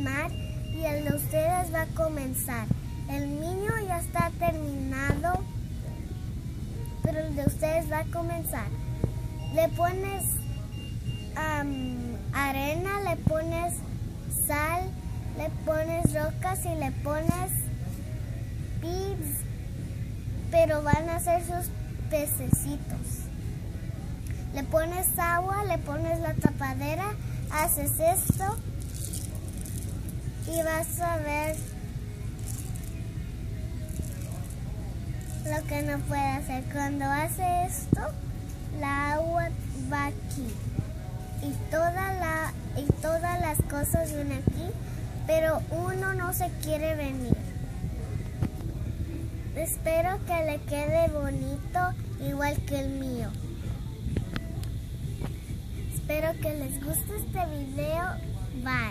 mar y el de ustedes va a comenzar. El mío ya está terminado, pero el de ustedes va a comenzar. Le pones arena, le pones sal, le pones rocas y le pones beads, pero van a ser sus pececitos. Le pones agua, le pones la tapadera, haces esto y vas a ver lo que no puede hacer. Cuando hace esto, la agua va aquí y todas las cosas vienen aquí, pero uno no se quiere venir. Espero que le quede bonito igual que el mío. Espero que les guste este video. Bye.